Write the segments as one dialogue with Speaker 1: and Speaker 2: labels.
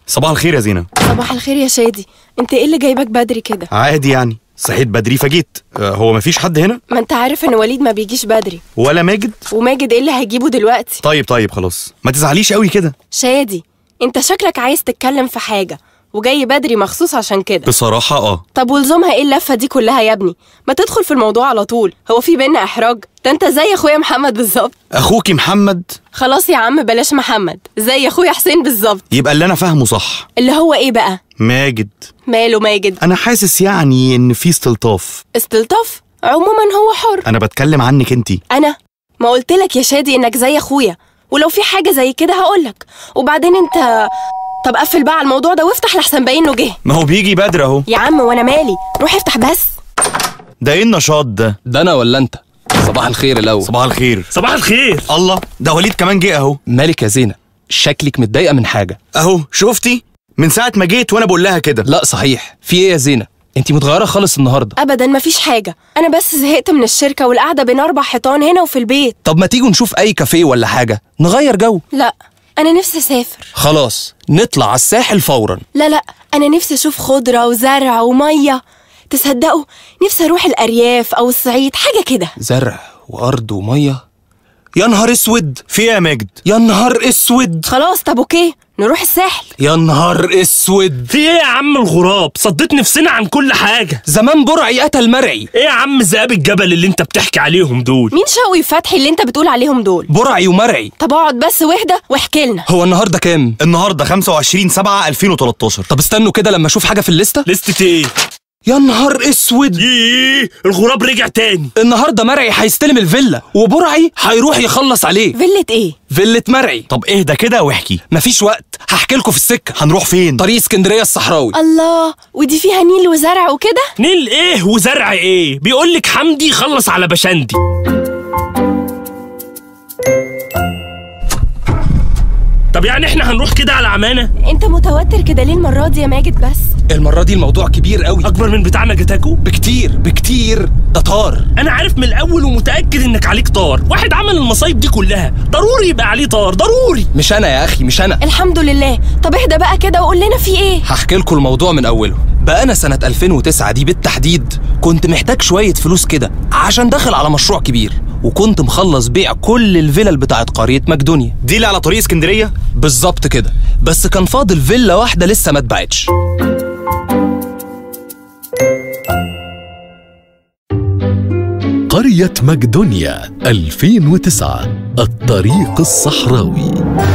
Speaker 1: صباح الخير يا زينة.
Speaker 2: صباح الخير يا شادي. انت ايه اللي جايبك بدري كده؟
Speaker 1: عادي يعني، صحيت بدري فجيت. هو مفيش حد هنا؟
Speaker 2: ما انت عارف ان وليد ما بيجيش بدري.
Speaker 1: ولا ماجد؟
Speaker 2: وماجد ايه اللي هيجيبه دلوقتي؟
Speaker 1: طيب خلاص، ما تزعليش قوي كده.
Speaker 2: شادي انت شكلك عايز تتكلم في حاجة وجاي بدري مخصوص عشان كده.
Speaker 1: بصراحة
Speaker 2: طب ولزومها ايه اللفة دي كلها يا ابني؟ ما تدخل في الموضوع على طول، هو في بينا احراج؟ ده انت زي اخويا محمد بالظبط.
Speaker 1: اخوكي محمد؟
Speaker 2: خلاص يا عم بلاش محمد، زي اخويا حسين بالظبط.
Speaker 1: يبقى اللي انا فاهمه صح.
Speaker 2: اللي هو ايه بقى؟
Speaker 1: ماجد.
Speaker 2: ماله ماجد؟
Speaker 1: انا حاسس يعني ان في استلطاف.
Speaker 2: استلطاف؟ عموما هو حر.
Speaker 1: انا بتكلم عنك انتي.
Speaker 2: انا ما قلتلك يا شادي انك زي اخويا، ولو في حاجة زي كده هقولك. وبعدين انت طب قفل بقى على الموضوع ده وافتح لحسن باين انه جه.
Speaker 1: ما هو بيجي بدري اهو.
Speaker 2: يا عم وانا مالي، روح افتح بس.
Speaker 1: ده ايه النشاط ده؟
Speaker 3: ده انا ولا انت؟ صباح الخير الاول.
Speaker 1: صباح الخير.
Speaker 4: صباح الخير.
Speaker 1: الله، ده وليد كمان جه اهو.
Speaker 3: مالك يا زينة؟ شكلك متضايقة من حاجة.
Speaker 1: اهو شفتي؟ من ساعة ما جيت وانا بقول لها كده.
Speaker 3: لا صحيح، في ايه يا زينة؟ انتي متغيرة خالص النهاردة.
Speaker 2: ابدا مفيش حاجة، انا بس زهقت من الشركة والقعدة بين 4 حيطان هنا وفي البيت.
Speaker 3: طب ما تيجوا نشوف اي كافيه ولا حاجة نغير جو.
Speaker 2: لا انا نفسي اسافر.
Speaker 3: خلاص نطلع على الساحل فورا.
Speaker 2: لا انا نفسي اشوف خضرة وزرع ومية. تصدقوا نفسي اروح الارياف او الصعيد، حاجة كده.
Speaker 3: زرع وارض ومية؟ يا نهار اسود.
Speaker 1: في ايه يا ماجد؟
Speaker 3: يا نهار اسود.
Speaker 2: خلاص طب اوكي نروح الساحل.
Speaker 3: يا نهار اسود.
Speaker 4: في ايه يا عم الغراب؟ صديت نفسنا عن كل حاجة.
Speaker 3: زمان برعي قتل مرعي.
Speaker 4: ايه يا عم ذئاب الجبل اللي انت بتحكي عليهم دول؟
Speaker 2: مين شوقي وفتحي اللي انت بتقول عليهم دول؟
Speaker 3: برعي ومرعي.
Speaker 2: طب اقعد بس واهدى واحكي لنا.
Speaker 3: هو النهارده كام؟
Speaker 1: النهارده 25/7/2013.
Speaker 3: طب استنوا كده لما اشوف حاجة في الليستة.
Speaker 4: لستة ايه؟
Speaker 3: يا نهار اسود.
Speaker 4: ايه الغراب رجع تاني.
Speaker 3: النهارده مرعي هيستلم الفيلا وبرعي هيروح يخلص عليه.
Speaker 2: فيلة ايه؟
Speaker 3: فيلة مرعي.
Speaker 1: طب اهدى كده واحكي.
Speaker 3: مفيش وقت، هحكي لكم في السكة.
Speaker 1: هنروح فين؟
Speaker 3: طريق اسكندرية الصحراوي.
Speaker 2: الله، ودي فيها نيل وزرع وكده؟
Speaker 4: نيل ايه وزرع ايه؟ بيقولك حمدي خلص على بشندي. طب يعني احنا هنروح كده على عمانة؟
Speaker 2: انت متوتر كده ليه المرة دي يا ماجد؟ بس
Speaker 3: المرة دي الموضوع كبير قوي،
Speaker 4: اكبر من بتاعنا جتاكو
Speaker 3: بكتير. ده طار.
Speaker 4: انا عارف من الاول ومتأكد انك عليك طار. واحد عمل المصايب دي كلها ضروري يبقى عليه طار، ضروري.
Speaker 3: مش انا يا اخي، مش انا.
Speaker 2: الحمد لله. طب اهدى بقى كده وقول لنا في ايه.
Speaker 3: هحكي لكم الموضوع من اوله. بقى انا سنة 2009 دي بالتحديد كنت محتاج شوية فلوس كده عشان داخل على مشروع كبير، وكنت مخلص بيع كل الفيلل بتاعت قرية مقدونيا
Speaker 1: دي اللي على طريق اسكندرية؟
Speaker 3: بالظبط كده، بس كان فاضل فيلا واحدة لسه ما اتباعتش.
Speaker 5: قرية مقدونيا 2009، الطريق الصحراوي.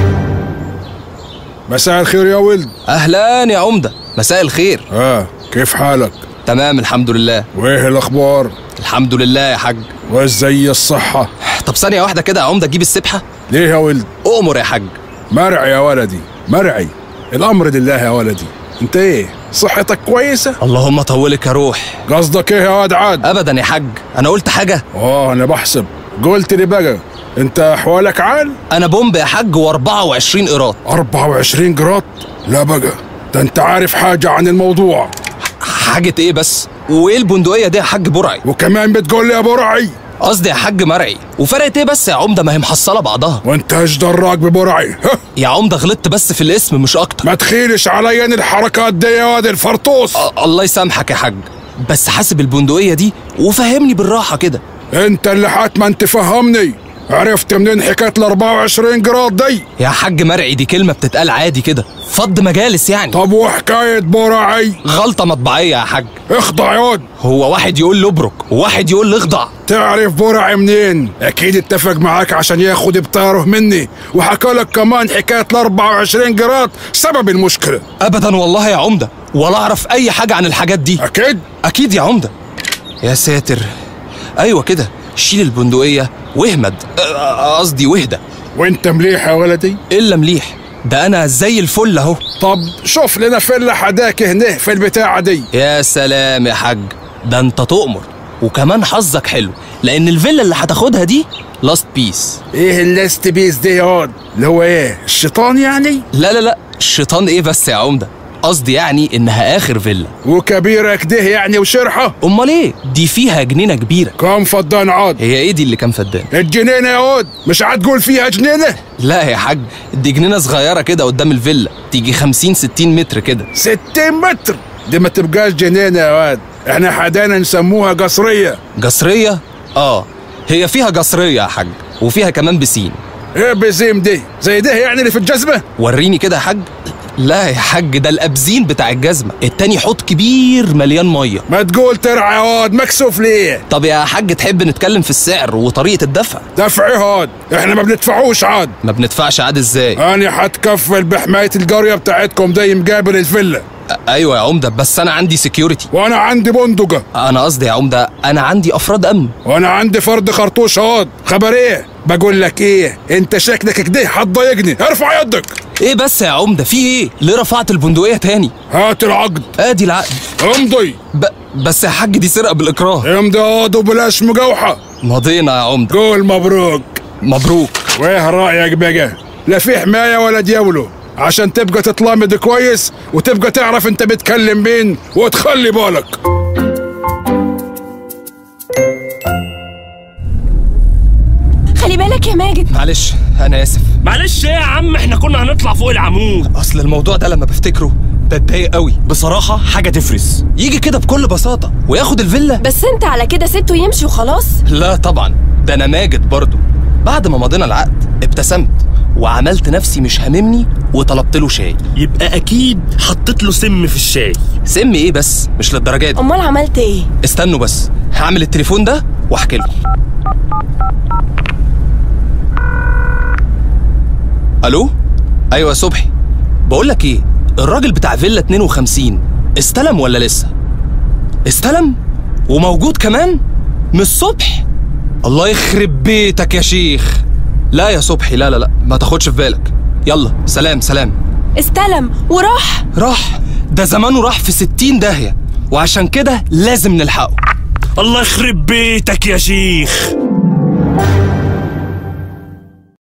Speaker 6: مساء الخير يا ولد.
Speaker 3: اهلا يا عمدة، مساء الخير.
Speaker 6: كيف حالك؟
Speaker 3: تمام الحمد لله.
Speaker 6: وايه الاخبار؟
Speaker 3: الحمد لله يا حاج.
Speaker 6: وازاي الصحة؟
Speaker 3: طب ثانية واحدة كده يا عمدة، تجيب السبحة؟
Speaker 6: ليه يا ولد؟
Speaker 3: أؤمر يا حاج.
Speaker 6: مرعي يا ولدي، مرعي. الامر لله يا ولدي. انت ايه، صحتك كويسة؟
Speaker 3: اللهم طولك يا روح.
Speaker 6: قصدك ايه يا واد عاد؟
Speaker 3: ابدا يا حاج، انا قلت حاجة؟
Speaker 6: انا بحسب. قلت لي بقى انت احوالك عال؟
Speaker 3: انا بومب يا حاج، و24 قيراط.
Speaker 6: 24 قيراط؟ لا بقى، ده انت عارف حاجة عن الموضوع.
Speaker 3: حاجة ايه بس؟ وايه البندقية دي يا حاج برعي؟
Speaker 6: وكمان بتقول لي يا برعي؟
Speaker 3: قصدي يا حاج مرعي. وفرقت ايه بس يا عمدة؟ ما هي محصلة بعضها.
Speaker 6: وانت ايش دراك ببرعي؟
Speaker 3: يا عمدة غلطت بس في الاسم مش اكتر.
Speaker 6: ما تخيلش عليا ان الحركات دي يا واد الفرطوس.
Speaker 3: الله يسامحك يا حاج، بس حاسب البندقية دي وفهمني بالراحة كده.
Speaker 6: انت اللي حتما تفهمني. عرفت منين حكاية ال 24 قيراط دي؟
Speaker 3: يا حاج مرعي دي كلمة بتتقال عادي كده، فض مجالس يعني.
Speaker 6: طب وحكاية برعي؟
Speaker 3: غلطة مطبعية يا حاج.
Speaker 6: اخضع ياض.
Speaker 3: هو واحد يقول له ابرك وواحد يقول له اخضع.
Speaker 6: تعرف برعي منين؟ اكيد اتفق معاك عشان ياخد بطاره مني، وحكى لك كمان حكاية ال 24 قيراط سبب المشكلة.
Speaker 3: ابدا والله يا عمدة، ولا اعرف اي حاجة عن الحاجات دي.
Speaker 6: اكيد
Speaker 3: يا عمدة. يا ساتر. ايوه كده، شيل البندقية واهمد، قصدي واهدى.
Speaker 6: وانت مليح يا ولدي؟
Speaker 3: الا مليح، ده انا زي الفل اهو.
Speaker 6: طب شوف لنا فيلا حداك هنا في البتاعة دي.
Speaker 3: يا سلام يا حاج، ده انت تؤمر. وكمان حظك حلو، لان الفيلا اللي هتاخدها دي لاست بيس.
Speaker 6: ايه اللاست بيس دي ياض؟ اللي هو ايه، الشيطان يعني؟
Speaker 3: لا الشيطان ايه بس يا عمدة؟ قصدي يعني انها اخر فيلا.
Speaker 6: وكبيرة كده يعني وشرحة؟
Speaker 3: امال ايه؟ دي فيها جنينة كبيرة.
Speaker 6: كم فدان عاد؟
Speaker 3: هي ايه دي اللي كام فدان؟
Speaker 6: الجنينة يا واد، مش هتقول فيها جنينة؟
Speaker 3: لا يا حاج، دي جنينة صغيرة كده قدام الفيلا، تيجي 50-60 متر كده.
Speaker 6: 60 متر؟ دي ما تبقاش جنينة يا واد، احنا حدانا نسموها قصرية.
Speaker 3: قصرية؟ هي فيها قصرية يا حاج، وفيها كمان بسين.
Speaker 6: ايه بزيم دي؟ زي ده يعني اللي في الجزمة؟
Speaker 3: وريني كده يا حاج. لا يا حاج، ده الابزين بتاع الجزمة، التاني حوض كبير مليان مية.
Speaker 6: ما تقول ترعى يا واد، مكسوف ليه؟
Speaker 3: طب يا حاج تحب نتكلم في السعر وطريقة الدفع؟
Speaker 6: دفع ايه هاد؟ احنا ما بندفعوش عاد.
Speaker 3: ما بندفعش عاد ازاي؟
Speaker 6: انا هتكفل بحماية القرية بتاعتكم دي مقابل الفيلا.
Speaker 3: ايوه يا عمدة، بس انا عندي سكيورتي.
Speaker 6: وانا عندي بندقة.
Speaker 3: انا قصدي يا عمدة، انا عندي افراد امن.
Speaker 6: وانا عندي فرد خرطوش هاد. خبر ايه؟ بقول لك ايه، انت شكلك كده هتضايقني، ارفع يدك.
Speaker 3: ايه بس يا عمدة، في ايه؟ ليه رفعت البندقية تاني؟
Speaker 6: هات العقد.
Speaker 3: ادي العقد.
Speaker 6: امضي.
Speaker 3: بس يا حاج دي سرقة بالاكراه.
Speaker 6: امضي هاد وبلاش مجوحة.
Speaker 3: مضينا يا عمدة.
Speaker 6: قول مبروك.
Speaker 3: مبروك.
Speaker 6: وايه رأيك بقى؟ لا في حماية ولا ديولو، عشان تبقى تتلامد كويس وتبقى تعرف انت بتكلم مين وتخلي بالك.
Speaker 2: خلي بالك يا ماجد.
Speaker 3: معلش انا اسف.
Speaker 4: معلش ايه يا عم، احنا كنا هنطلع فوق العمود.
Speaker 3: اصل الموضوع ده لما بفتكره بتضايق قوي
Speaker 1: بصراحة حاجة تفرس.
Speaker 3: يجي كده بكل بساطة وياخد الفيلا.
Speaker 2: بس انت على كده سبته يمشي وخلاص؟
Speaker 3: لا طبعا، ده انا ماجد برضه. بعد ما مضينا العقد ابتسمت وعملت نفسي مش هاممني وطلبت له شاي.
Speaker 4: يبقى اكيد حطيت له سم في الشاي.
Speaker 3: سم ايه بس؟ مش للدرجة دي.
Speaker 2: امال عملت ايه؟
Speaker 3: استنوا بس، هعمل التليفون ده واحكي لكم. الو؟ ايوه يا صبحي. بقول لك ايه، الراجل بتاع فيلا 52 استلم ولا لسه؟ استلم؟ وموجود كمان؟ من الصبح؟ الله يخرب بيتك يا شيخ. لا يا صبحي، لا لا لا، ما تاخدش في بالك. يلا سلام سلام.
Speaker 2: استلم وراح؟
Speaker 3: راح؟ ده زمانه راح في 60 داهية، وعشان كده لازم نلحقه.
Speaker 4: الله يخرب بيتك يا شيخ.